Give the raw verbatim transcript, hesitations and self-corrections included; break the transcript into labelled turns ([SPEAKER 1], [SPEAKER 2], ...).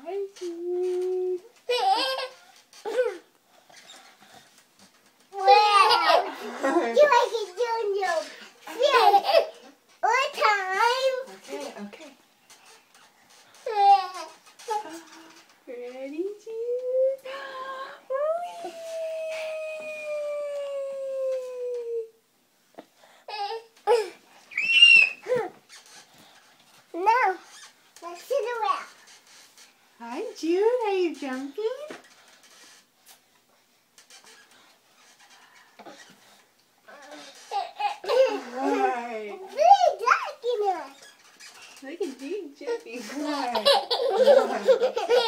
[SPEAKER 1] Hi, Jude.
[SPEAKER 2] You like it doing your all time.
[SPEAKER 1] Okay, okay. Ready, Jude?
[SPEAKER 2] Now, let's sit around.
[SPEAKER 1] Hi, Jude. Are you jumping? Right.
[SPEAKER 2] Big duck in us.
[SPEAKER 1] Look at Jude jumping. Right.